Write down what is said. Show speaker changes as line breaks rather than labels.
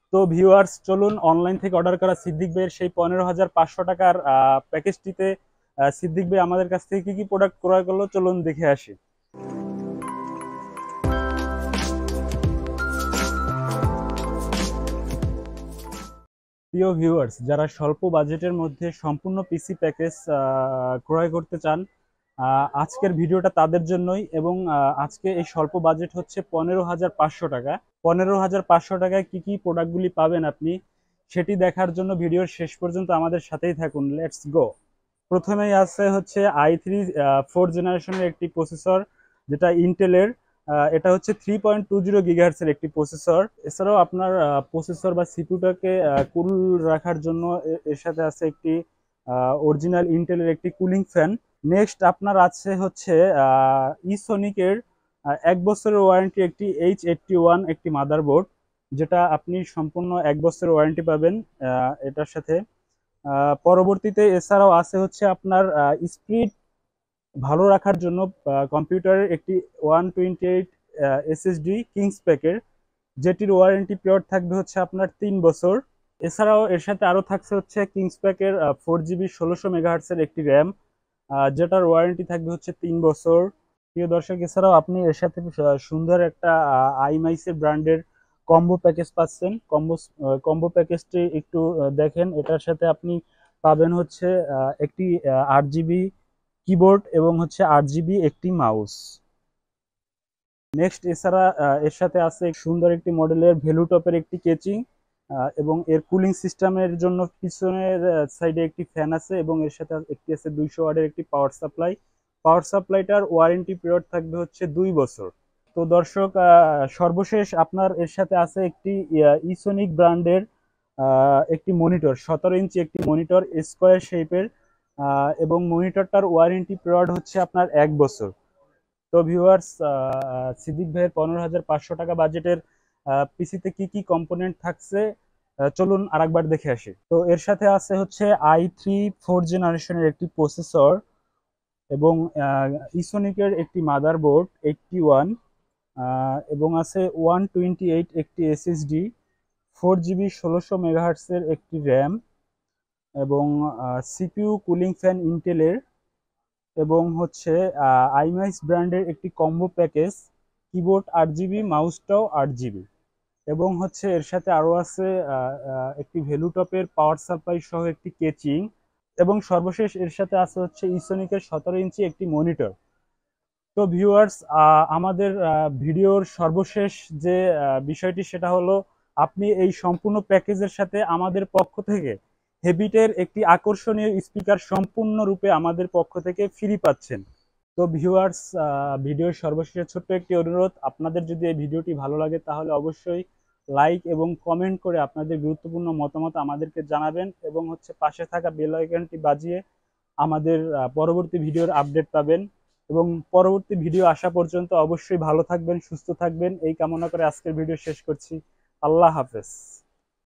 তো ভিউয়ার্স, চলুন অনলাইন থেকে অর্ডার করা সিদ্দিক ভাইয়ের সেই 15,500 টাকার প্যাকেজটিতে সিদ্দিক ভাই আমাদের কাছ থেকে কি কি প্রোডাক্ট ক্রয় করলো, চলুন দেখে আসি। প্রিয় ভিউয়ার্স, যারা স্বল্প বাজেটের মধ্যে সম্পূর্ণ পিসি প্যাকেজ ক্রয় করতে চান, আজকের ভিডিওটা তাদের জন্যই। এবং আজকে এই স্বল্প বাজেট হচ্ছে 15,500 টাকা। 15,500 টাকায় কি কি প্রোডাক্টগুলি পাবেন আপনি, সেটি দেখার জন্য ভিডিওর শেষ পর্যন্ত আমাদের সাথেই থাকুন। Let's go. প্রথমেই আছে হচ্ছে i3 4th জেনারেশনের একটি প্রসেসর, যেটা ইন্টেলের। এটা হচ্ছে 3.20 গিগাহার্টজের একটি প্রসেসর। এছাড়াও আপনার প্রসেসর বা সিপিইউটাকে কুল রাখার জন্য এর সাথে আছে একটি অরিজিনাল ইন্টেলের একটি কুলিং ফ্যান। নেক্সট আপনার আছে হচ্ছে ইসোনিকের 1 বছরের ওয়ারেন্টি একটি H81 একটি মাদারবোর্ড, যেটা আপনি সম্পূর্ণ 1 বছরের ওয়ারেন্টি পাবেন এটার সাথে। পরবর্তীতে এছাড়াও আছে হচ্ছে আপনার স্পিড ভালো রাখার জন্য কম্পিউটারের একটি 128 SSD কিংসপ্যাকের, যেটির ওয়ারেন্টি পিরিয়ড থাকবে হচ্ছে আপনার 3 বছর। এছাড়াও এর সাথে আরো থাকছে হচ্ছে কিংসপ্যাকের 4GB 16 মেগাহার্টসের একটি র্যাম, যেটার ওয়ারেন্টি থাকবে হচ্ছে 3 বছর। প্রিয় দর্শক, এছাড়াও আপনি এর সাথে সুন্দর একটা আইমাইসের ব্র্যান্ডের কম্বো প্যাকেজ পাচ্ছেন। কম্বো প্যাকেজটি একটু দেখেন। এটার সাথে আপনি পাবেন হচ্ছে একটি 8GB কিবোর্ড এবং হচ্ছে 8GB একটি মাউস। নেক্সট এছাড়া এর সাথে আছে সুন্দর একটি মডেলের ভ্যালু টপের একটি কেচিং, এবং এর কুলিং সিস্টেমের জন্য পিছনের সাইডে একটি ফ্যান আছে, এবং এর সাথে একটি আছে 200 ওয়াটের একটি পাওয়ার সাপ্লাই। পাওয়ার সাপ্লাইটার ওয়ারেন্টি পিরিয়ড থাকবে হচ্ছে 2 বছর। তো দর্শক, সর্বশেষ আপনার এর সাথে আছে একটি ইসোনিক ব্র্যান্ডের একটি মনিটর, 17 ইঞ্চি একটি মনিটর স্কোয়ার শেপের, এবং মনিটরটার ওয়ারেন্টি পিরিয়ড হচ্ছে আপনার 1 বছর। তো ভিউয়ার্স, সিদ্দিক ভাইয়ের 15,500 টাকা বাজেটের পিসিতে কি কি কম্পোনেন্ট থাকছে, চলুন আরেকবার দেখে আসি। তো এর সাথে আছে হচ্ছে i3 4th জেনারেশনের একটি প্রসেসর, এবং ইসোনিকের একটি মাদারবোর্ড 81, এবং আছে 128 একটি SSD, 4GB 16 মেগাহার্টসের একটি র্যাম, এবং সিপিইউ কুলিং ফ্যান ইন্টেলের, এবং হচ্ছে আইমাইস ব্র্যান্ডের একটি combo package, keyboard 8GB, মাউসটাও 8GB, এবং হচ্ছে এর সাথে আরও আছে একটি ভ্যালু টপের পাওয়ার সাপ্লাই সহ একটি কেচিং, এবং সর্বশেষ এর সাথে আছে হচ্ছে ইসোনিকের 17 ইঞ্চি একটি মনিটর। তো ভিউয়ার্স, আমাদের ভিডিওর সর্বশেষ যে বিষয়টি, সেটা হলো আপনি এই সম্পূর্ণ প্যাকেজের সাথে আমাদের পক্ষ থেকে হেবিটের একটি আকর্ষণীয় স্পিকার সম্পূর্ণরূপে আমাদের পক্ষ থেকে ফ্রি পাচ্ছেন। তো ভিউয়ার্স, ভিডিওর সর্বশেষে ছোট্ট একটি অনুরোধ, আপনাদের যদি এই ভিডিওটি ভালো লাগে তাহলে অবশ্যই লাইক এবং কমেন্ট করে আপনাদের গুরুত্বপূর্ণ মতামত আমাদেরকে জানাবেন, এবং হচ্ছে পাশে থাকা বেল আইকনটি বাজিয়ে আমাদের পরবর্তী ভিডিওর আপডেট পাবেন। এবং পরবর্তী ভিডিও আসা পর্যন্ত অবশ্যই ভালো থাকবেন, সুস্থ থাকবেন, এই কামনা করে আজকের ভিডিও শেষ করছি। আল্লাহ হাফেজ।